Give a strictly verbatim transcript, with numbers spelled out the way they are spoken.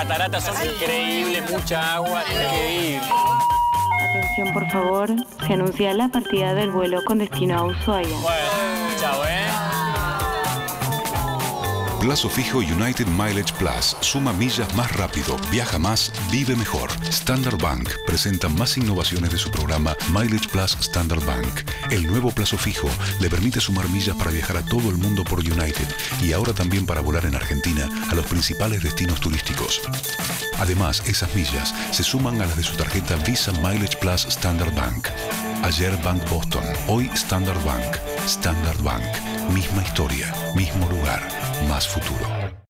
cataratas son increíbles, mucha agua, increíble. Atención, por favor. Se anuncia la partida del vuelo con destino a Ushuaia. Bueno, chao, ¿eh? Plazo fijo United Mileage Plus. Suma millas más rápido, viaja más, vive mejor. Standard Bank presenta más innovaciones de su programa Mileage Plus Standard Bank. El nuevo plazo fijo le permite sumar millas para viajar a todo el mundo por United y ahora también para volar en Argentina a los principales destinos turísticos. Además, esas millas se suman a las de su tarjeta Visa Mileage Plus Standard Bank. Ayer Bank Boston, hoy Standard Bank. Standard Bank. Misma historia, mismo lugar, más futuro.